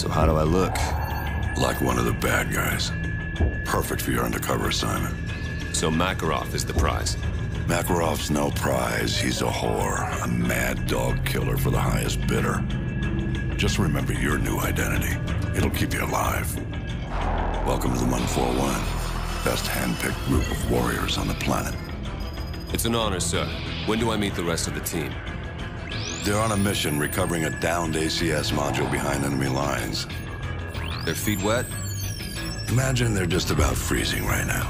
So how do I look? Like one of the bad guys. Perfect for your undercover assignment. So Makarov is the prize. Makarov's no prize. He's a whore. A mad dog killer for the highest bidder. Just remember your new identity. It'll keep you alive. Welcome to the 141. Best hand-picked group of warriors on the planet. It's an honor, sir. When do I meet the rest of the team? They're on a mission recovering a downed ACS module behind enemy lines. Their feet wet? Imagine they're just about freezing right now.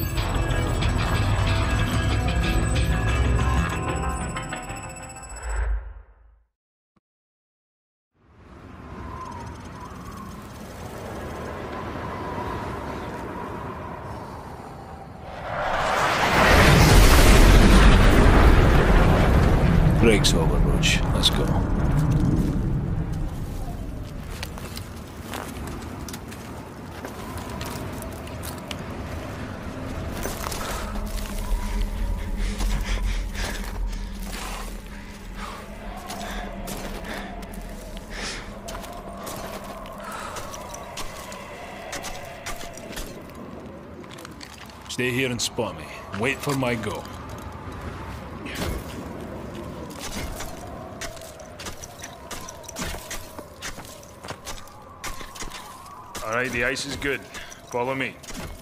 Break's over, Roach. Let's go. Stay here and spot me. Wait for my go. All right, the ice is good. Follow me.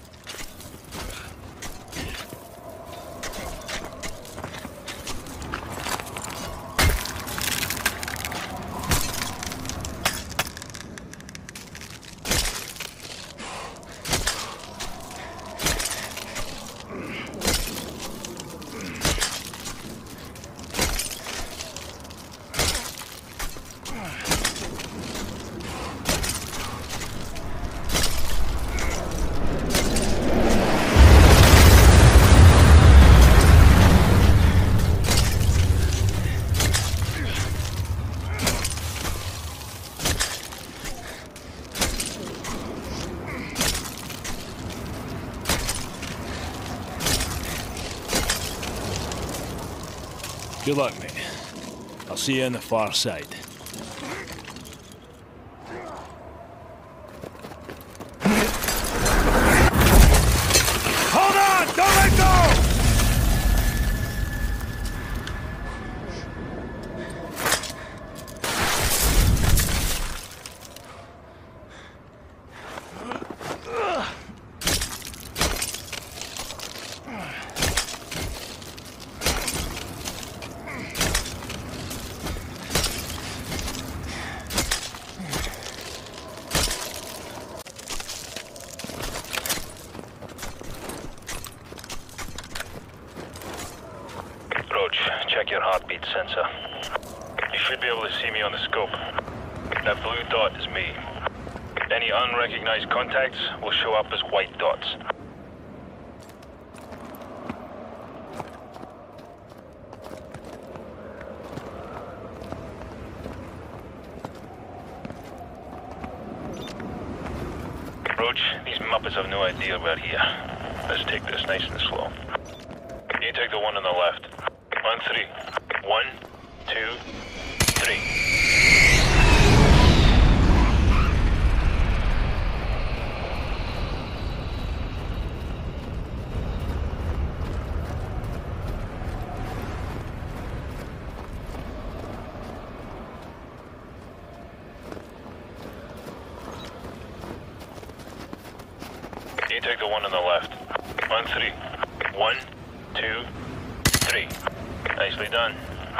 Good luck, mate. I'll see you on the far side. Hold on! Don't let go! Check your heartbeat sensor. You should be able to see me on the scope. That blue dot is me. Any unrecognized contacts will show up as white dots. Roach, these Muppets have no idea we're here. Let's take this nice and slow. You take the one on the left. On three. 1, 2, 3. You take the one on the left. On three. 1, 2, 3. Nicely done.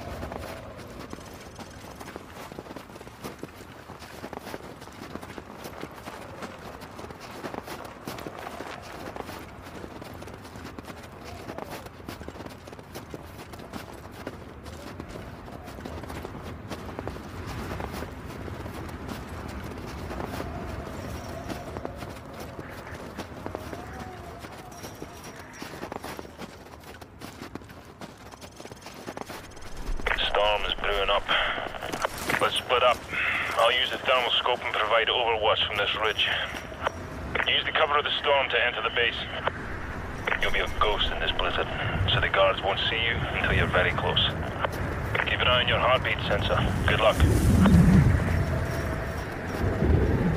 Storm is brewing up. Let's split up. I'll use the thermal scope and provide overwatch from this ridge. Use the cover of the storm to enter the base. You'll be a ghost in this blizzard, so the guards won't see you until you're very close. Keep an eye on your heartbeat sensor. Good luck.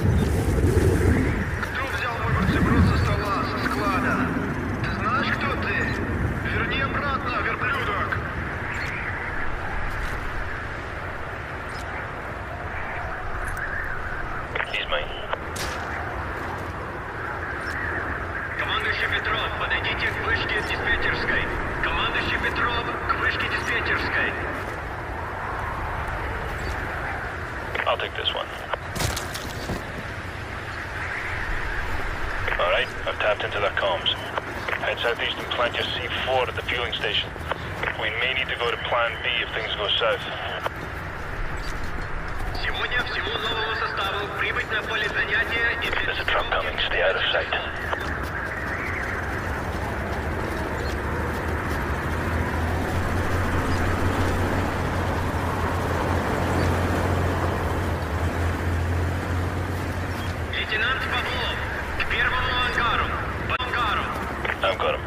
He's mine. Командующий Петров, подойдите к вышке диспетчерской. Командующий Петров, к вышке диспетчерской. I'll take this one. Alright, I've tapped into their comms. Head southeast and plant your C4 at the fueling station. We may need to go to Plan B if things go south. Сегодня всему новому составу прибыть на поле занятия и... There's a truck coming. Stay out of sight. Лейтенант Павлов, к первому ангару. По ангару. I've got him.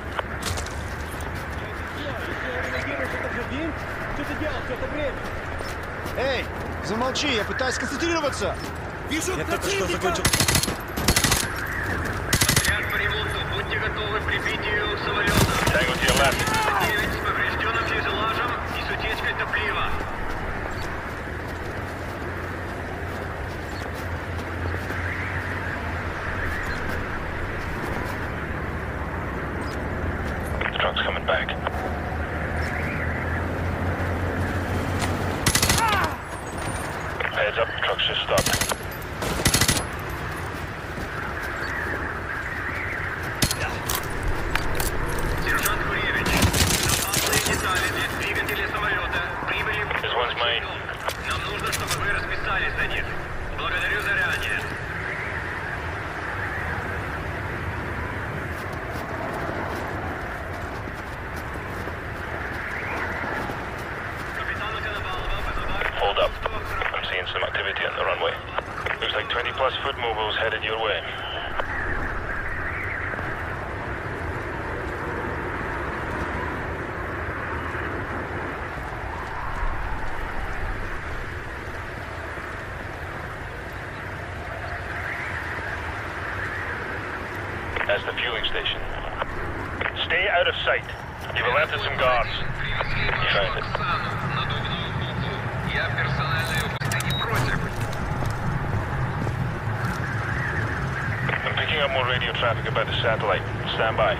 Что ты делал все это время? Эй, замолчи, я пытаюсь сконцентрироваться. Вижу противника! Отряд по ремонту, будьте готовы к прибитию самолета. Tango to your left. 9 с поврежденным фюзеляжем и с утечкой топлива. The truck's coming back. Heads up, the truck's just stopped. Сержант Гуревич, запасные детали для двигателя самолета прибыли в... This one's mine. Нам нужно, чтобы вы расписались за них. Благодарю заранее. Капитана Коновалова вызывают... Hold up. I'm seeing some activity on the runway. Looks like 20-plus foot mobiles headed your way. That's the fueling station. Stay out of sight. You've alerted some guards. You found it. Я персональную... Ты не против? I'm picking up more radio traffic about the satellite. Stand by.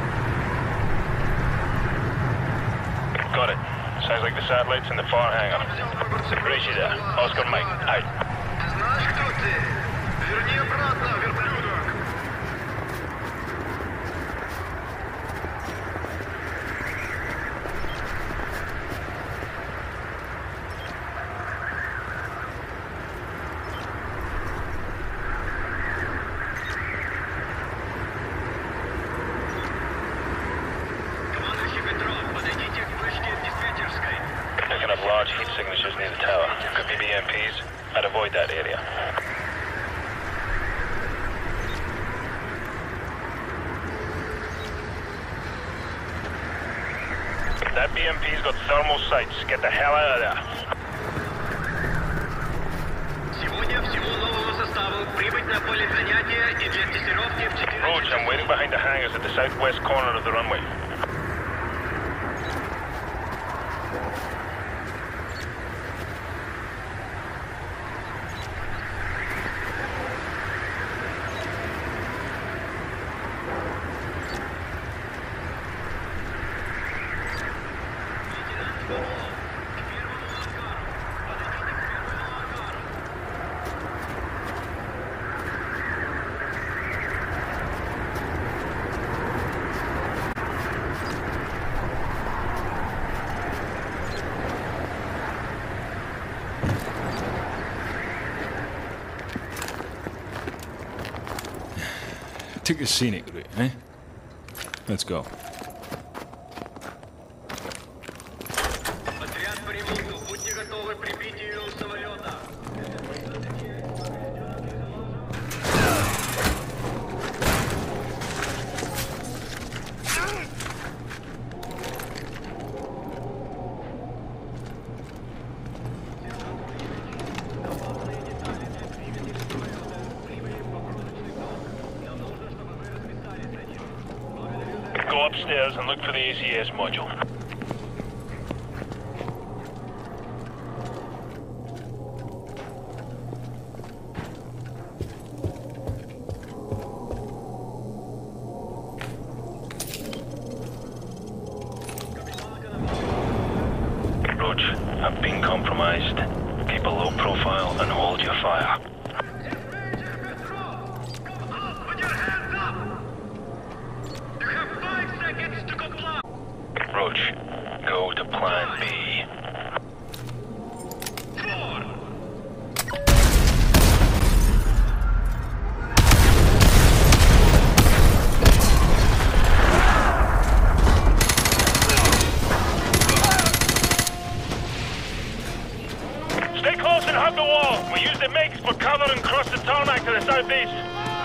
Got it. Sounds like the satellite's in the far hangar. Gracie there. Oscar Mike. Out. Знаешь, кто ты? Верни обратно, верблюдок! Командующий Петров, подойдите к вышке диспетчерской. Picking up large heat signatures near the tower. Could be BMPs. I'd avoid that area. That BMP's got thermal sights. Get the hell out of there. Сегодня всему новому составу прибыть на поле занятия и для тестировки в 4 Roach, I'm waiting behind the hangars at the southwest corner of the runway. Took a scenic route, eh? Let's go. Отряд по ремонту, будьте готовы к прибитию самолета. Go upstairs and look for the ACS module. advised, keep a low profile and hold your fire. Major Petrov! Come up with your hands up! You have 5 seconds to comply! Roach, go to plan B. 4! Stay close and hug the wall. We use the MiGs for cover and cross the tarmac to the southeast.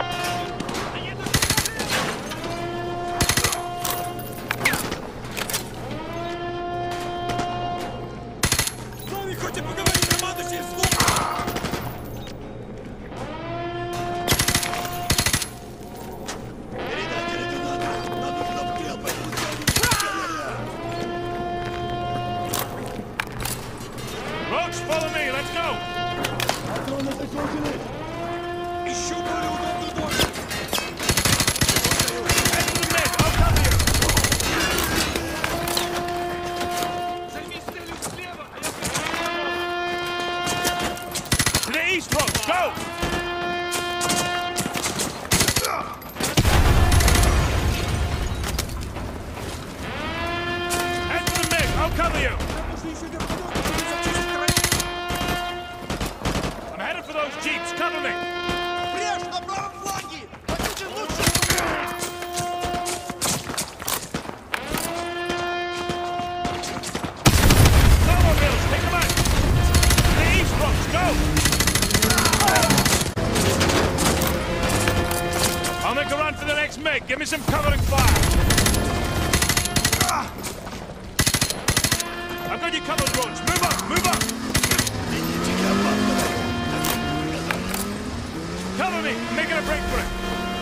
Roach, follow me, let's go! Head to the mid, I'll cover you! To the east, Roach, go! Head to the mid, I'll cover you! I'm headed for those jeeps, cover me! Брешь, на правом фланге! Подключен лучше! Snowmobiles, take them out! To the east, Roach, go! I'll make a run for the next MiG. Give me some covering fire. I've got you covered, Roach. Move up, move up! Cover me! I'm making a break for it!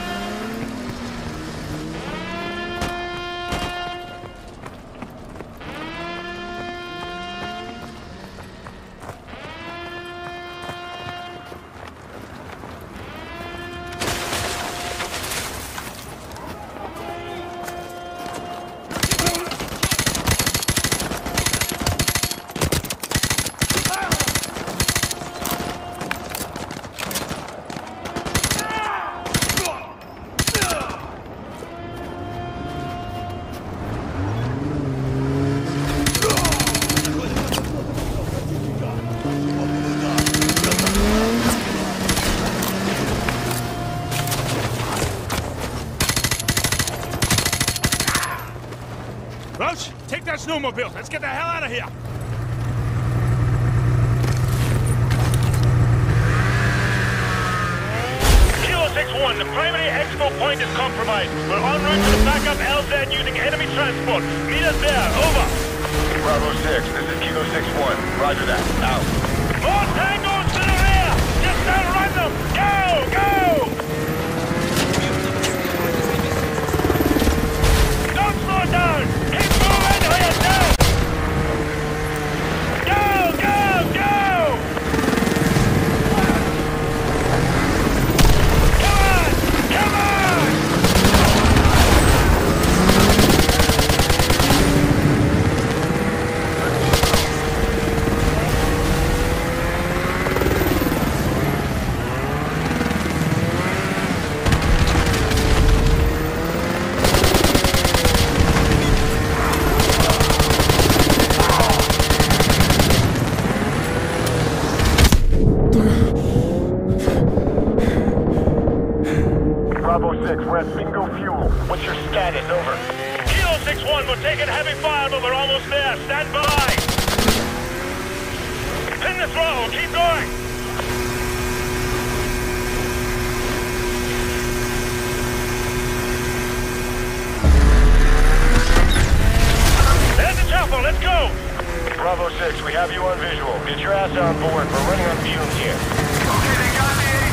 Roach, take that snowmobile. Let's get the hell out of here. Kilo 6-1, the primary expo point is compromised. We're en route to the backup LZ using enemy transport. Meet us there, over. Bravo 6, this is Kilo 6-1. Roger that. Out. More tangos to the rear! Just outrun them! Go, go! Don't slow down! Keep moving or you're down! Go, go, go! Come on! Come on! Bravo 6, we're at bingo fuel. What's your status? Over. Kilo 6-1, we're taking heavy fire, but we're almost there. Stand by! Pin the throttle, keep going! There's the chopper, let's go! Bravo 6, we have you on visual. Get your ass on board. We're running on fumes here. Okay, they got me